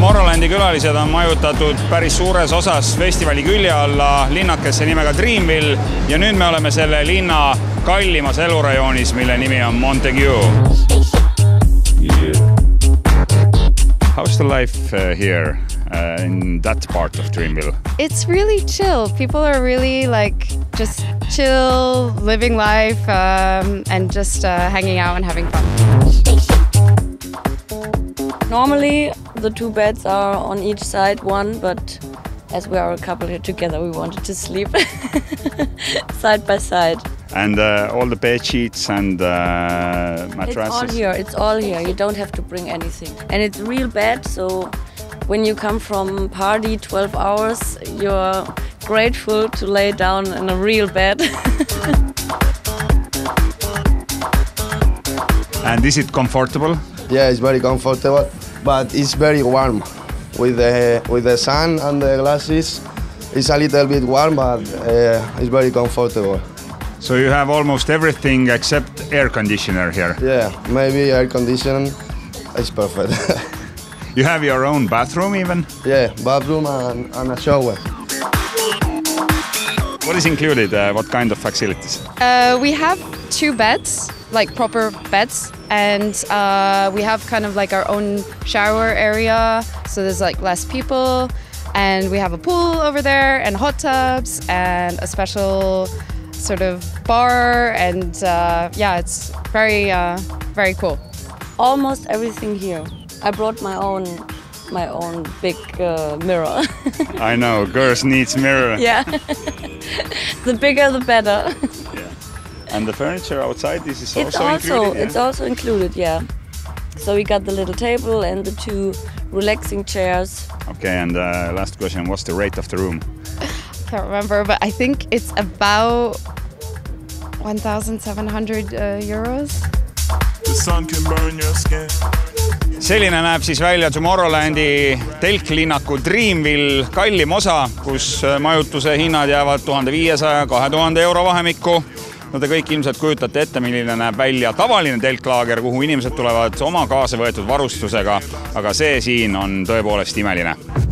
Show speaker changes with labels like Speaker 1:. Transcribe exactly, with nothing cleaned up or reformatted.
Speaker 1: Tomorrowlandi külalised on majutatud päris suures osas festivali külje alla linnakesse nimega Dreamville ja nüüd me oleme selle linna kallimas elurajoonis, mille nimi on Montague. Yeah. How's the life uh, here uh, in that part of Dreamville?
Speaker 2: It's really chill. People are really like just chill, living life um, and just uh, hanging out and having fun.
Speaker 3: Normally the two beds are on each side, one, but as we are a couple here together, we wanted to sleep side by side.
Speaker 1: And uh, all the bed sheets and uh, mattresses?
Speaker 3: It's all here, it's all here. You don't have to bring anything. And it's a real bed, so when you come from party twelve hours, you're grateful to lay down in a real bed.
Speaker 1: And is it comfortable?
Speaker 4: Yeah, it's very comfortable, but it's very warm. With the, with the sun and the glasses, it's a little bit warm, but uh, it's very comfortable.
Speaker 1: So you have almost everything except air conditioner here?
Speaker 4: Yeah, maybe air conditioning is perfect.
Speaker 1: You have your own bathroom even?
Speaker 4: Yeah, bathroom and, and a shower.
Speaker 1: What is included? Uh, what kind of facilities?
Speaker 2: Uh, we have two beds, like proper beds, and uh, we have kind of like our own shower area, so there's like less people, and we have a pool over there and hot tubs and a special sort of bar, and uh, yeah, it's very, uh, very cool.
Speaker 3: Almost everything here. I brought my own, my own big uh, mirror.
Speaker 1: I know, girls needs mirror.
Speaker 3: Yeah, the bigger the better.
Speaker 1: Yeah. And the furniture outside, this is
Speaker 3: it's
Speaker 1: also,
Speaker 3: also
Speaker 1: included? Yeah?
Speaker 3: It's also included, yeah. So we got the little table and the two relaxing chairs.
Speaker 1: Okay, and uh, last question, what's the rate of the room?
Speaker 2: I can't remember, but I think it's about one thousand seven hundred uh, euros.
Speaker 5: The sun can burn your skin.
Speaker 1: Selline näeb siis välja Tomorrowlandi telklinnaku Dreamville kallim osa, kus majutuse hinnad jäävad tuhande viiesaja kahe tuhande euro vahemikku. No te kõik ilmselt kujutate ette, milline näeb välja tavaline telklaager, kuhu inimesed tulevad oma kaasa võetud varustusega, aga see siin on tõepoolest imeline.